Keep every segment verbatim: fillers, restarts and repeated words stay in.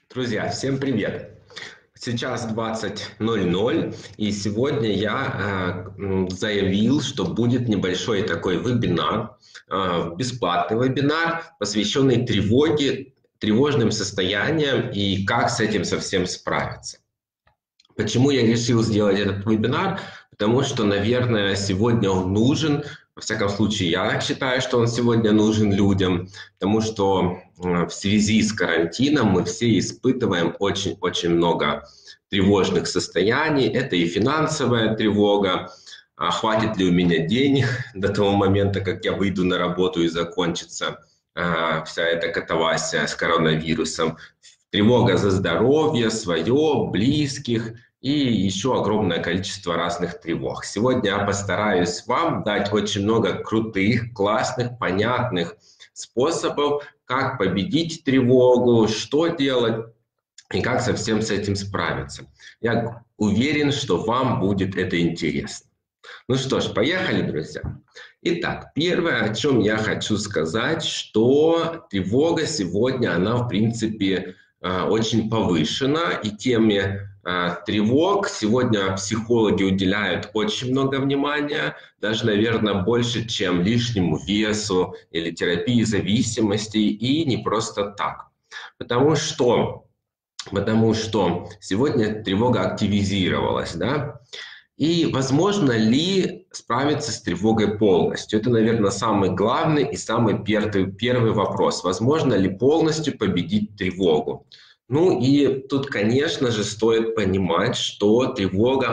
Друзья, всем привет! Сейчас двадцать ноль ноль, и сегодня я э, заявил, что будет небольшой такой вебинар, э, бесплатный вебинар, посвященный тревоге, тревожным состояниям и как с этим совсем справиться. Почему я решил сделать этот вебинар? Потому что, наверное, сегодня он нужен. Во всяком случае, я так считаю, что он сегодня нужен людям, потому что в связи с карантином мы все испытываем очень-очень много тревожных состояний. Это и финансовая тревога, а хватит ли у меня денег до того момента, как я выйду на работу и закончится а, вся эта катавасия с коронавирусом. Тревога за здоровье свое, близких и еще огромное количество разных тревог. Сегодня я постараюсь вам дать очень много крутых, классных, понятных способов, как победить тревогу, что делать и как совсем с этим справиться. Я уверен, что вам будет это интересно. Ну что ж, поехали, друзья. Итак, первое, о чем я хочу сказать, что тревога сегодня, она в принципе очень повышена, и теме тревог сегодня психологи уделяют очень много внимания, даже, наверное, больше, чем лишнему весу или терапии зависимостей, и не просто так. Потому что, потому что сегодня тревога активизировалась, да? И возможно ли справиться с тревогой полностью? Это, наверное, самый главный и самый первый, первый вопрос. Возможно ли полностью победить тревогу? Ну и тут, конечно же, стоит понимать, что тревога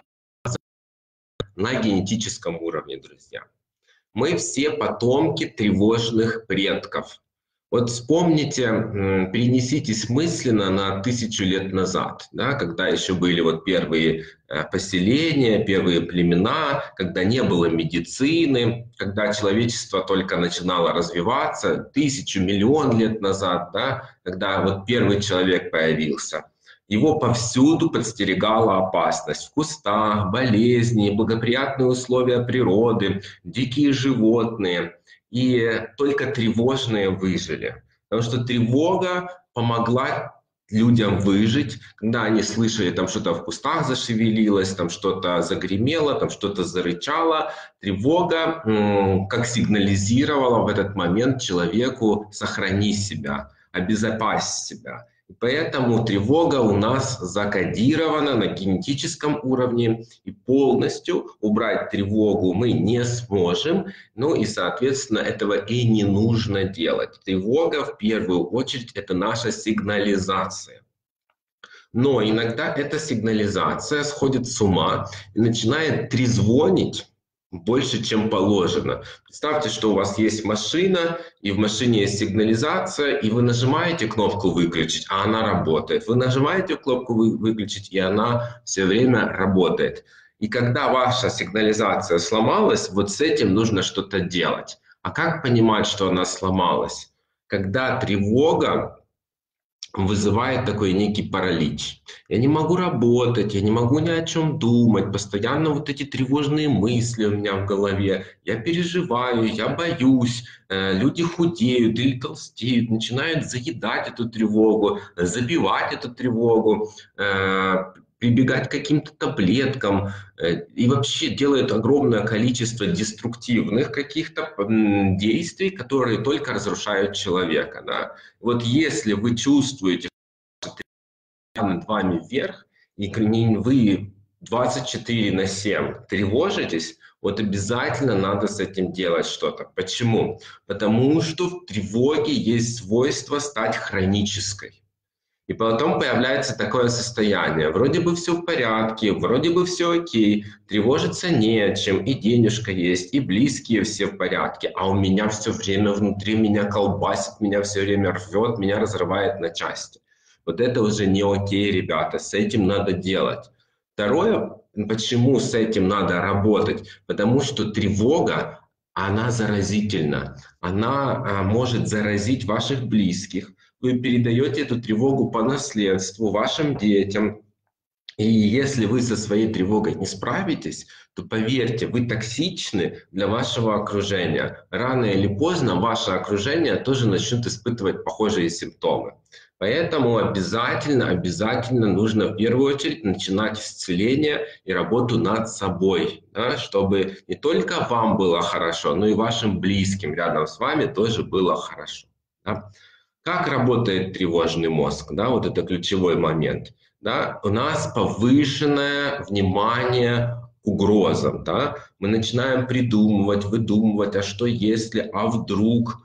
на генетическом уровне, друзья. Мы все потомки тревожных предков. Вот вспомните, перенеситесь мысленно на тысячу лет назад, да, когда еще были вот первые поселения, первые племена, когда не было медицины, когда человечество только начинало развиваться, тысячу, миллион лет назад, да, когда вот первый человек появился. Его повсюду подстерегала опасность. В кустах, болезни, благоприятные условия природы, дикие животные. И только тревожные выжили. Потому что тревога помогла людям выжить, когда они слышали, там что-то в кустах зашевелилось, там что-то загремело, там что-то зарычало. Тревога м- как сигнализировала в этот момент человеку: сохрани себя, обезопась себя. И поэтому тревога у нас закодирована на генетическом уровне, и полностью убрать тревогу мы не сможем, ну и, соответственно, этого и не нужно делать. Тревога, в первую очередь, это наша сигнализация. Но иногда эта сигнализация сходит с ума и начинает трезвонить больше, чем положено. Представьте, что у вас есть машина, и в машине есть сигнализация, и вы нажимаете кнопку «выключить», а она работает. Вы нажимаете кнопку «выключить», и она все время работает. И когда ваша сигнализация сломалась, вот с этим нужно что-то делать. А как понимать, что она сломалась? Когда тревога вызывает такой некий паралич. Я не могу работать, я не могу ни о чем думать, постоянно вот эти тревожные мысли у меня в голове, я переживаю, я боюсь, люди худеют или толстеют, начинают заедать эту тревогу, забивать эту тревогу, прибегать к каким-то таблеткам и вообще делают огромное количество деструктивных каких-то действий, которые только разрушают человека. Да? Вот если вы чувствуете, что над вами вверх, и вы двадцать четыре на семь тревожитесь, вот обязательно надо с этим делать что-то. Почему? Потому что в тревоге есть свойство стать хронической. И потом появляется такое состояние. Вроде бы все в порядке, вроде бы все окей, тревожиться не о чем, и денежка есть, и близкие все в порядке, а у меня все время внутри меня колбасит, меня все время рвет, меня разрывает на части. Вот это уже не окей, ребята, с этим надо делать. Второе, почему с этим надо работать? Потому что тревога, она заразительна, она а, может заразить ваших близких. Вы передаете эту тревогу по наследству вашим детям. И если вы со своей тревогой не справитесь, то поверьте, вы токсичны для вашего окружения. Рано или поздно ваше окружение тоже начнет испытывать похожие симптомы. Поэтому обязательно, обязательно нужно в первую очередь начинать исцеление и работу над собой, да, чтобы не только вам было хорошо, но и вашим близким рядом с вами тоже было хорошо. Да. Как работает тревожный мозг? Да, вот это ключевой момент. Да. У нас повышенное внимание к угрозам. Да. Мы начинаем придумывать, выдумывать, а что если, а вдруг.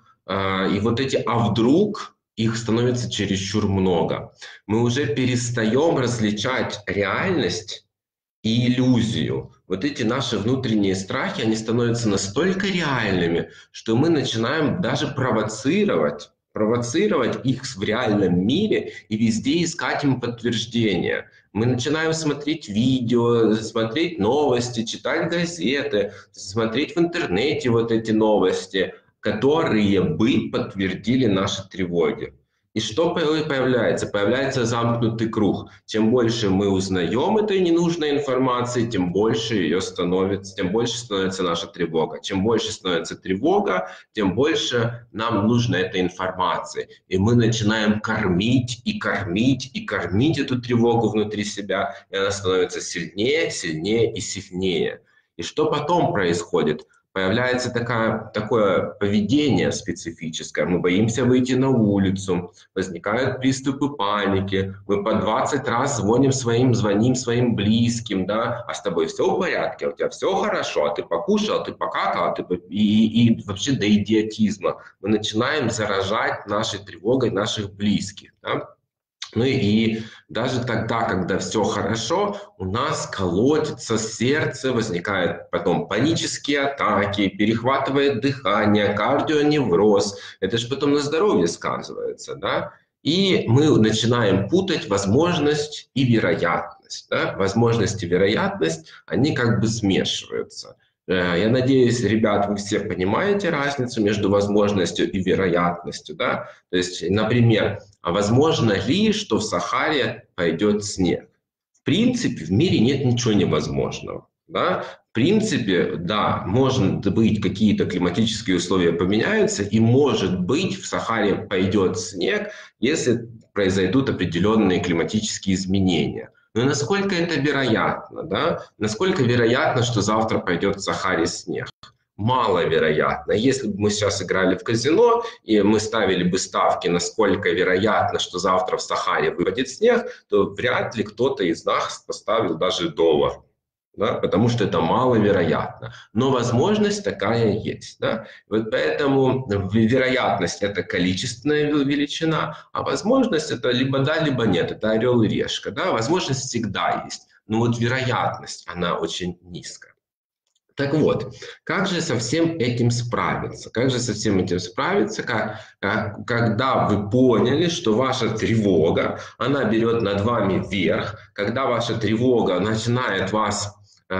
И вот эти «а вдруг» их становится чересчур много. Мы уже перестаем различать реальность и иллюзию. Вот эти наши внутренние страхи, они становятся настолько реальными, что мы начинаем даже провоцировать, провоцировать их в реальном мире и везде искать им подтверждение. Мы начинаем смотреть видео, смотреть новости, читать газеты, смотреть в интернете вот эти новости, которые бы подтвердили наши тревоги. И что появляется? Появляется замкнутый круг. Чем больше мы узнаем этой ненужной информации, тем больше ее становится, тем больше становится наша тревога. Чем больше становится тревога, тем больше нам нужно этой информации. И мы начинаем кормить и кормить и кормить эту тревогу внутри себя, и она становится сильнее, сильнее и сильнее. И что потом происходит? Появляется такая, такое поведение специфическое. Мы боимся выйти на улицу, возникают приступы паники. Мы по двадцать раз звоним своим, звоним своим близким, да, а с тобой все в порядке, у тебя все хорошо, а ты покушал, ты покакал, а ты... И, и, и вообще до идиотизма. Мы начинаем заражать нашей тревогой наших близких. Да? Ну и даже тогда, когда все хорошо, у нас колотится сердце, возникают потом панические атаки, перехватывает дыхание, кардионевроз. Это же потом на здоровье сказывается, да? И мы начинаем путать возможность и вероятность. Да? Возможность и вероятность, они как бы смешиваются. Я надеюсь, ребят, вы все понимаете разницу между возможностью и вероятностью, да? То есть, например, а возможно ли, что в Сахаре пойдет снег? В принципе, в мире нет ничего невозможного, да? В принципе, да, может быть, какие-то климатические условия поменяются, и может быть, в Сахаре пойдет снег, если произойдут определенные климатические изменения. Но насколько это вероятно, да? Насколько вероятно, что завтра пойдет в Сахаре снег? Маловероятно. Если бы мы сейчас играли в казино, и мы ставили бы ставки, насколько вероятно, что завтра в Сахаре выпадет снег, то вряд ли кто-то из нас поставил даже доллар. Да, потому что это маловероятно. Но возможность такая есть. Да? Вот поэтому вероятность – это количественная величина, а возможность – это либо да, либо нет. Это орел и решка. Да? Возможность всегда есть, но вот вероятность, она очень низкая. Так вот, как же со всем этим справиться? Как же со всем этим справиться, как, как, когда вы поняли, что ваша тревога, она берет над вами верх, когда ваша тревога начинает вас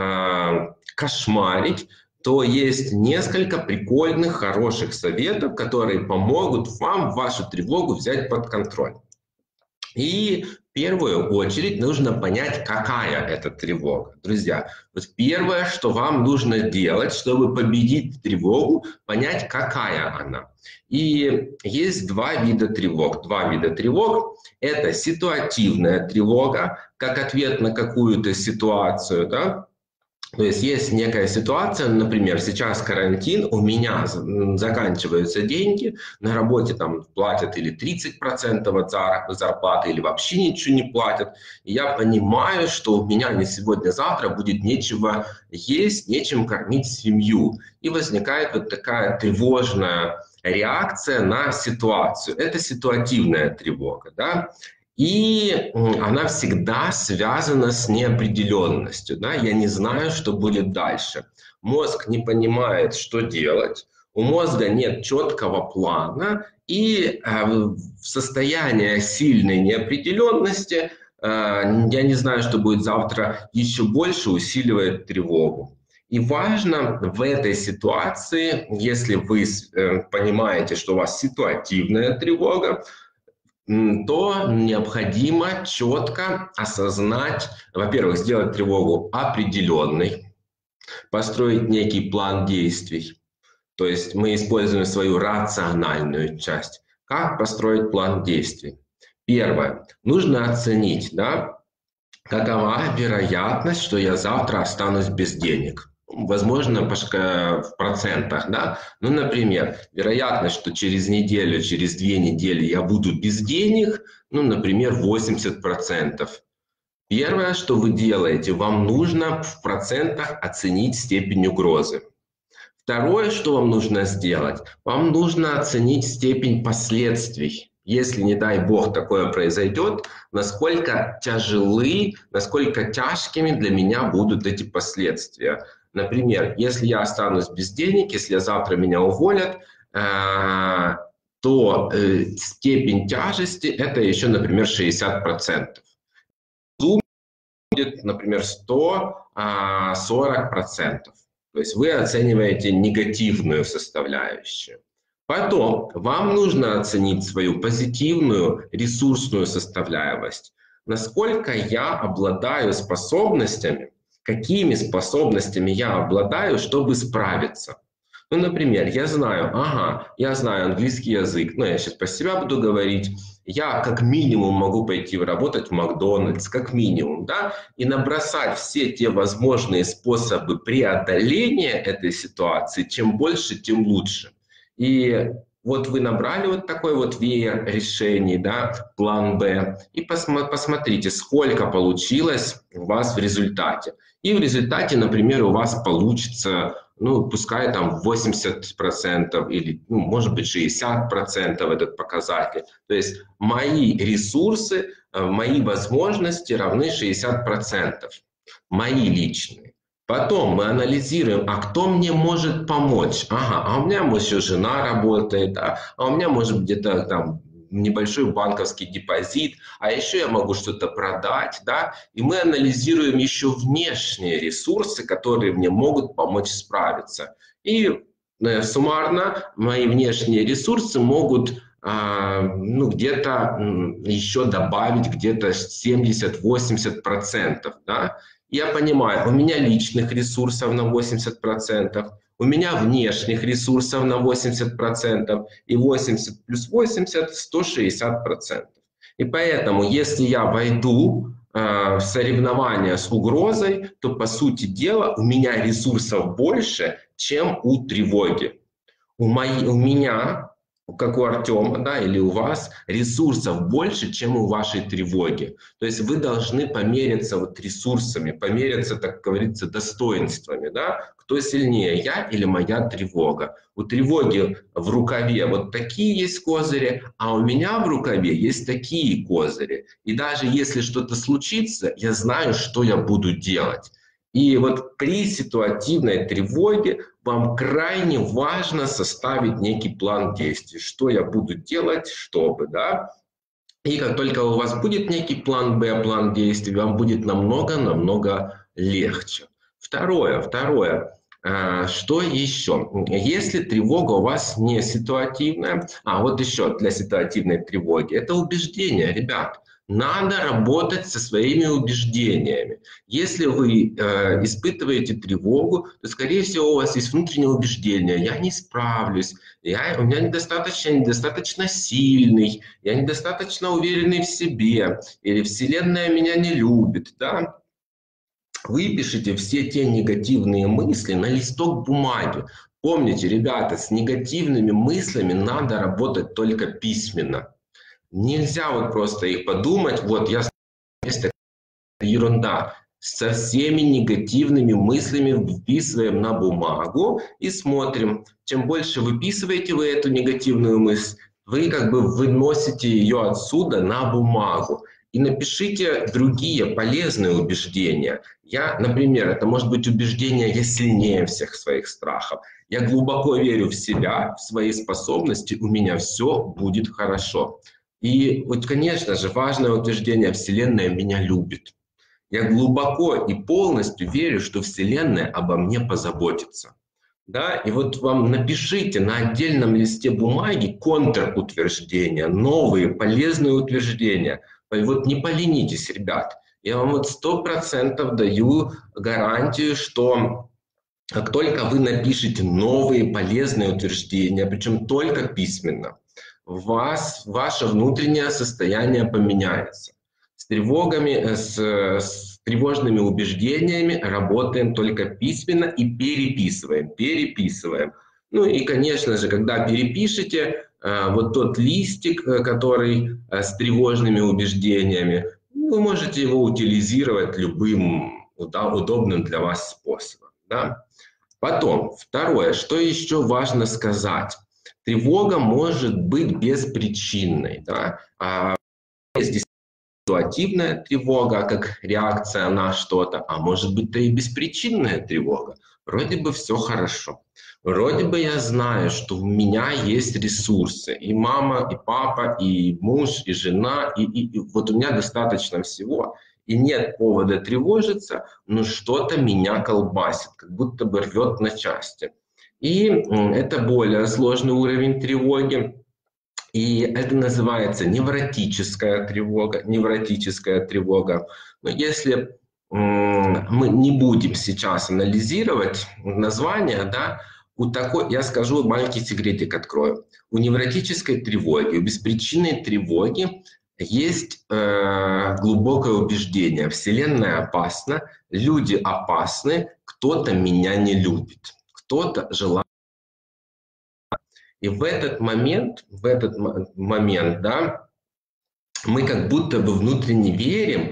э, кошмарить, то есть несколько прикольных, хороших советов, которые помогут вам вашу тревогу взять под контроль. И в первую очередь нужно понять, какая это тревога. Друзья, вот первое, что вам нужно делать, чтобы победить тревогу, понять, какая она. И есть два вида тревог. Два вида тревог. Это ситуативная тревога, как ответ на какую-то ситуацию, да? То есть есть некая ситуация, например, сейчас карантин, у меня заканчиваются деньги, на работе там платят или тридцать процентов от зарплаты, или вообще ничего не платят. И я понимаю, что у меня не сегодня-завтра будет нечего есть, нечем кормить семью. И возникает вот такая тревожная реакция на ситуацию. Это ситуативная тревога, да? И она всегда связана с неопределенностью. Да? Я не знаю, что будет дальше. Мозг не понимает, что делать. У мозга нет четкого плана. И э, в состоянии сильной неопределенности, э, я не знаю, что будет завтра, еще больше усиливает тревогу. И важно в этой ситуации, если вы э, понимаете, что у вас ситуативная тревога, то необходимо четко осознать, во-первых, сделать тревогу определенной, построить некий план действий. То есть мы используем свою рациональную часть. Как построить план действий? Первое. Нужно оценить, да, какова вероятность, что я завтра останусь без денег. Возможно, в процентах, да. Ну, например, вероятность, что через неделю, через две недели я буду без денег, ну, например, восемьдесят процентов. Первое, что вы делаете, вам нужно в процентах оценить степень угрозы. Второе, что вам нужно сделать, вам нужно оценить степень последствий. Если, не дай бог, такое произойдет, насколько тяжелы, насколько тяжкими для меня будут эти последствия. Например, если я останусь без денег, если завтра меня уволят, то степень тяжести – это еще, например, шестьдесят процентов. Будет, например, сто сорок процентов. То есть вы оцениваете негативную составляющую. Потом вам нужно оценить свою позитивную ресурсную составляемость. Насколько я обладаю способностями, какими способностями я обладаю, чтобы справиться. Ну, например, я знаю, ага, я знаю английский язык, но я сейчас про себя буду говорить, я как минимум могу пойти работать в Макдональдс, как минимум, да, и набросать все те возможные способы преодоления этой ситуации, чем больше, тем лучше. И вот вы набрали вот такой вот веер решений, да, план Б, и посмотрите, сколько получилось у вас в результате. И в результате, например, у вас получится, ну, пускай там восемьдесят процентов или, ну, может быть, шестьдесят процентов этот показатель. То есть мои ресурсы, мои возможности равны шестьдесят процентов, мои личные. Потом мы анализируем, а кто мне может помочь? Ага, а у меня, может, еще жена работает, а, а у меня, может, где-то там небольшой банковский депозит, а еще я могу что-то продать, да, и мы анализируем еще внешние ресурсы, которые мне могут помочь справиться. И э, суммарно мои внешние ресурсы могут э, ну, где-то э, еще добавить где-то семьдесят-восемьдесят процентов, да. Я понимаю, у меня личных ресурсов на восемьдесят процентов, у меня внешних ресурсов на восемьдесят процентов, и восемьдесят плюс восемьдесят – сто шестьдесят процентов. И поэтому, если я войду э, в соревнования с угрозой, то, по сути дела, у меня ресурсов больше, чем у тревоги. У, моей, у меня, как у Артема, да, или у вас, ресурсов больше, чем у вашей тревоги. То есть вы должны помериться вот ресурсами, помериться, так говорится, достоинствами, да, кто сильнее, я или моя тревога. У тревоги в рукаве вот такие есть козыри, а у меня в рукаве есть такие козыри. И даже если что-то случится, я знаю, что я буду делать. И вот при ситуативной тревоге вам крайне важно составить некий план действий, что я буду делать, чтобы, да. И как только у вас будет некий план Б, план действий, вам будет намного-намного легче. Второе, второе. Что еще? Если тревога у вас не ситуативная, а вот еще для ситуативной тревоги, это убеждение, ребят. Надо работать со своими убеждениями. Если вы э, испытываете тревогу, то, скорее всего, у вас есть внутреннее убеждение: я не справлюсь, я, у меня недостаточно, недостаточно сильный, я недостаточно уверенный в себе, или Вселенная меня не любит. Да? Выпишите все те негативные мысли на листок бумаги. Помните, ребята, с негативными мыслями надо работать только письменно. Нельзя вот просто их подумать, вот я это ерунда. Со всеми негативными мыслями вписываем на бумагу и смотрим. Чем больше выписываете вы эту негативную мысль, вы как бы выносите ее отсюда на бумагу. И напишите другие полезные убеждения. Я, например, это может быть убеждение: я сильнее всех своих страхов. Я глубоко верю в себя, в свои способности, у меня все будет хорошо. И вот, конечно же, важное утверждение: Вселенная меня любит. Я глубоко и полностью верю, что Вселенная обо мне позаботится. Да? И вот вам напишите на отдельном листе бумаги контрутверждения, новые полезные утверждения. Вот не поленитесь, ребят. Я вам вот сто процентов даю гарантию, что как только вы напишете новые полезные утверждения, причем только письменно, вас, ваше внутреннее состояние поменяется. С тревогами, с, с тревожными убеждениями работаем только письменно и переписываем, переписываем. Ну и, конечно же, когда перепишете, вот тот листик, который с тревожными убеждениями, вы можете его утилизировать любым удобным для вас способом. Да? Потом, второе, что еще важно сказать. Тревога может быть беспричинной. Да? Есть ситуативная тревога, как реакция на что-то, а может быть-то и беспричинная тревога. Вроде бы все хорошо. Вроде бы я знаю, что у меня есть ресурсы. И мама, и папа, и муж, и жена. И, и, и вот у меня достаточно всего. И нет повода тревожиться, но что-то меня колбасит, как будто бы рвет на части. И это более сложный уровень тревоги. И это называется невротическая тревога. Невротическая тревога. Но если мы не будем сейчас анализировать название, да, у такой, я скажу маленький секретик, открою. У невротической тревоги, у беспричинной тревоги есть э, глубокое убеждение. Вселенная опасна, люди опасны, кто-то меня не любит, кто-то желает. И в этот момент, в этот момент, да, мы как будто бы внутренне верим,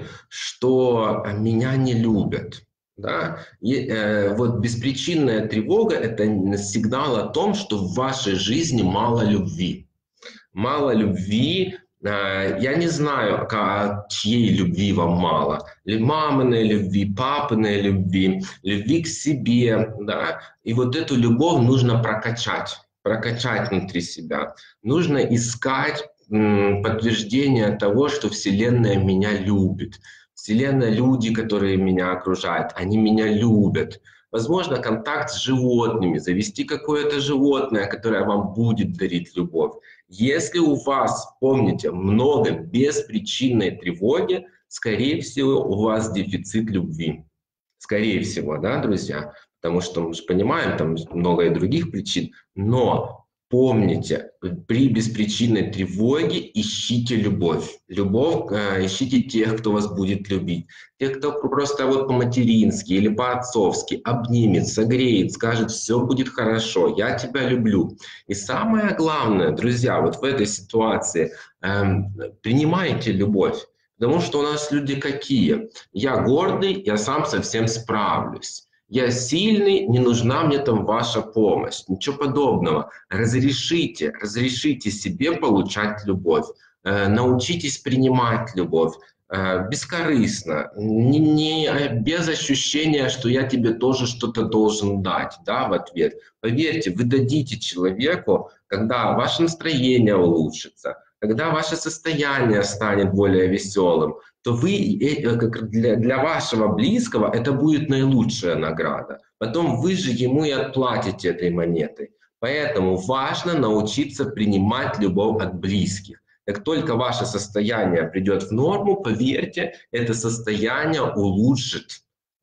что меня не любят. Да? И, э, вот беспричинная тревога – это сигнал о том, что в вашей жизни мало любви. Мало любви. Э, я не знаю, как, чьей любви вам мало. Маминой любви, папиной любви, любви к себе. Да? И вот эту любовь нужно прокачать. Прокачать внутри себя. Нужно искать м, подтверждение того, что Вселенная меня любит. Вселенная, люди, которые меня окружают, они меня любят. Возможно, контакт с животными, завести какое-то животное, которое вам будет дарить любовь. Если у вас, помните, много беспричинной тревоги, скорее всего, у вас дефицит любви. Скорее всего, да, друзья? Потому что мы же понимаем, там много и других причин. Но помните, при беспричинной тревоге ищите любовь. Любовь, э, ищите тех, кто вас будет любить. Тех, кто просто вот по-матерински или по-отцовски обнимет, согреет, скажет, все будет хорошо, я тебя люблю. И самое главное, друзья, вот в этой ситуации э, принимайте любовь. Потому что у нас люди какие? Я гордый, я сам совсем справлюсь. Я сильный, не нужна мне там ваша помощь. Ничего подобного. Разрешите, разрешите себе получать любовь. Э, научитесь принимать любовь. Э, бескорыстно, не, не, без ощущения, что я тебе тоже что-то должен дать, да, в ответ. Поверьте, вы дадите человеку, когда ваше настроение улучшится, когда ваше состояние станет более веселым, то вы, для, для вашего близкого это будет наилучшая награда. Потом вы же ему и отплатите этой монетой. Поэтому важно научиться принимать любовь от близких. Как только ваше состояние придет в норму, поверьте, это состояние улучшит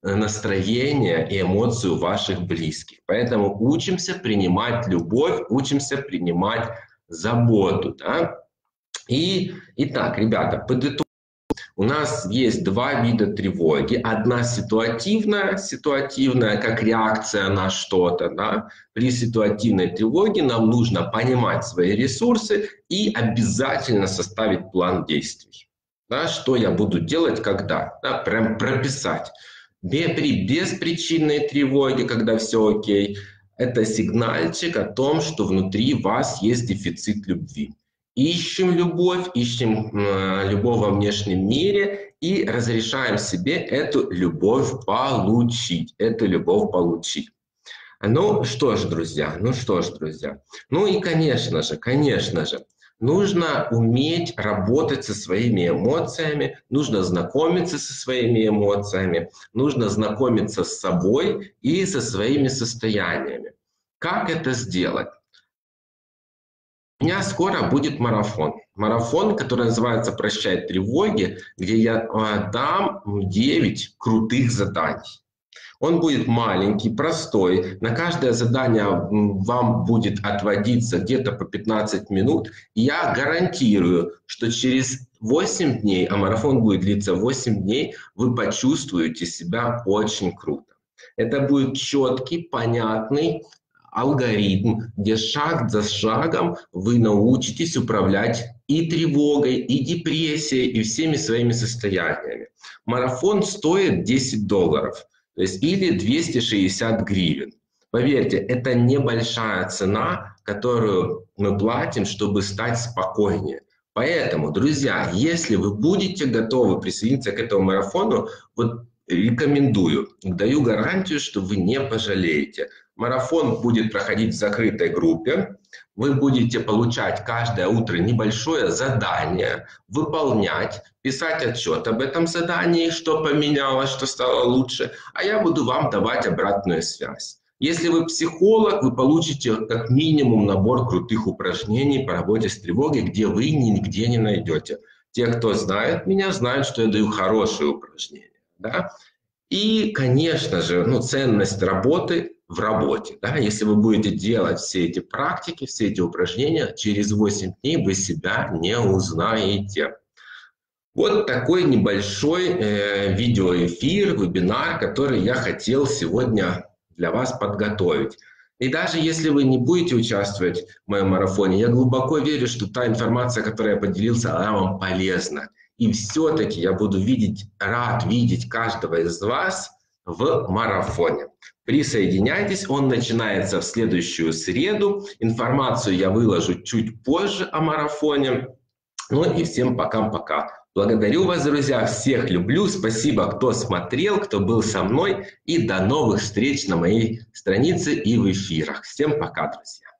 настроение и эмоцию ваших близких. Поэтому учимся принимать любовь, учимся принимать заботу. Да? И, итак, ребята, подытожим. У нас есть два вида тревоги. Одна ситуативная, ситуативная, как реакция на что-то. Да? При ситуативной тревоге нам нужно понимать свои ресурсы и обязательно составить план действий. Да? Что я буду делать, когда? Да? Прям прописать. При беспричинной тревоге, когда все окей, это сигнальчик о том, что внутри вас есть дефицит любви. Ищем любовь, ищем э, любовь во внешнем мире и разрешаем себе эту любовь получить. Эту любовь получить. Ну что ж, друзья, ну что ж, друзья. Ну и, конечно же, конечно же, нужно уметь работать со своими эмоциями, нужно знакомиться со своими эмоциями, нужно знакомиться с собой и со своими состояниями. Как это сделать? У меня скоро будет марафон. Марафон, который называется «Прощай тревоги», где я дам девять крутых заданий. Он будет маленький, простой. На каждое задание вам будет отводиться где-то по пятнадцать минут. И я гарантирую, что через восемь дней, а марафон будет длиться восемь дней, вы почувствуете себя очень круто. Это будет четкий, понятный алгоритм, где шаг за шагом вы научитесь управлять и тревогой, и депрессией, и всеми своими состояниями. Марафон стоит десять долларов. То есть или двести шестьдесят гривен. Поверьте, это небольшая цена, которую мы платим, чтобы стать спокойнее. Поэтому, друзья, если вы будете готовы присоединиться к этому марафону, вот рекомендую, даю гарантию, что вы не пожалеете. Марафон будет проходить в закрытой группе. Вы будете получать каждое утро небольшое задание, выполнять, писать отчет об этом задании, что поменялось, что стало лучше, а я буду вам давать обратную связь. Если вы психолог, вы получите как минимум набор крутых упражнений по работе с тревогой, где вы нигде не найдете. Те, кто знает меня, знают, что я даю хорошие упражнения. Да? И, конечно же, ну, ценность работы в работе. Да? Если вы будете делать все эти практики, все эти упражнения, через восемь дней вы себя не узнаете. Вот такой небольшой э, видеоэфир, вебинар, который я хотел сегодня для вас подготовить. И даже если вы не будете участвовать в моем марафоне, я глубоко верю, что та информация, которой я поделился, она вам полезна. И все-таки я буду видеть, рад видеть каждого из вас в марафоне. Присоединяйтесь, он начинается в следующую среду. Информацию я выложу чуть позже о марафоне. Ну и всем пока-пока. Благодарю вас, друзья, всех люблю. Спасибо, кто смотрел, кто был со мной. И до новых встреч на моей странице и в эфирах. Всем пока, друзья.